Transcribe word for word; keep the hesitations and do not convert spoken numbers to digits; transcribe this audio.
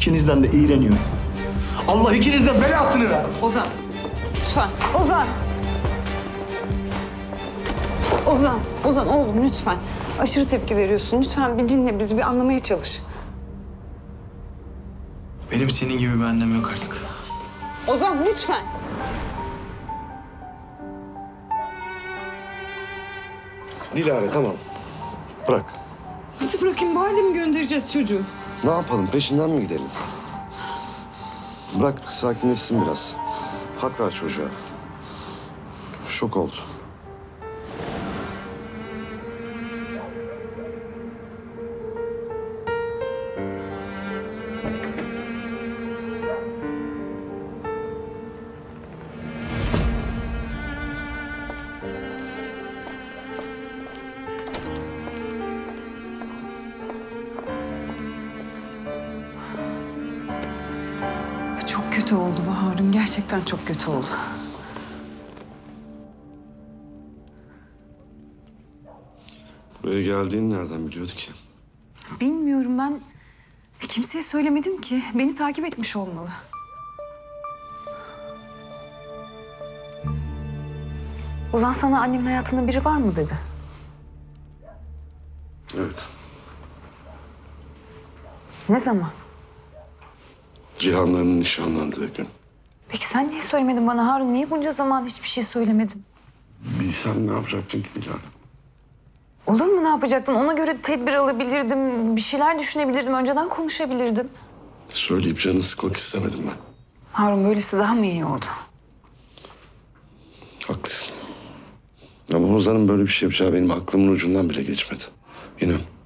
İkinizden de iğreniyorum. Allah ikinizden belasını versin. Ozan, lütfen. Ozan. Ozan, Ozan oğlum lütfen. Aşırı tepki veriyorsun. Lütfen bir dinle bizi, bir anlamaya çalış. Benim senin gibi bir annem yok artık. Ozan lütfen. Dilara tamam. Bırak. Nasıl bırakayım? Bu halde mi göndereceğiz çocuğu? Ne yapalım? Peşinden mi gidelim? Bırak sakinleşsin biraz. Hak ver çocuğa. Şok oldu. Çok kötü oldu bu Harun. Gerçekten çok kötü oldu. Buraya geldiğini nereden biliyordu ki? Bilmiyorum ben. Kimseye söylemedim ki. Beni takip etmiş olmalı. Ozan sana annemin hayatında biri var mı dedi. Evet. Ne zaman? Cihanların nişanlandığı gün. Peki sen niye söylemedin bana Harun? Niye bunca zaman hiçbir şey söylemedin? Bilsem ne yapacaktın ki Dilara? Olur mu ne yapacaktın? Ona göre tedbir alabilirdim. Bir şeyler düşünebilirdim. Önceden konuşabilirdim. Söyleyip canını sıkmak istemedim ben. Harun böylesi daha mı iyi oldu? Haklısın. Ama Ozan'ın böyle bir şey yapacağı benim aklımın ucundan bile geçmedi. İnan.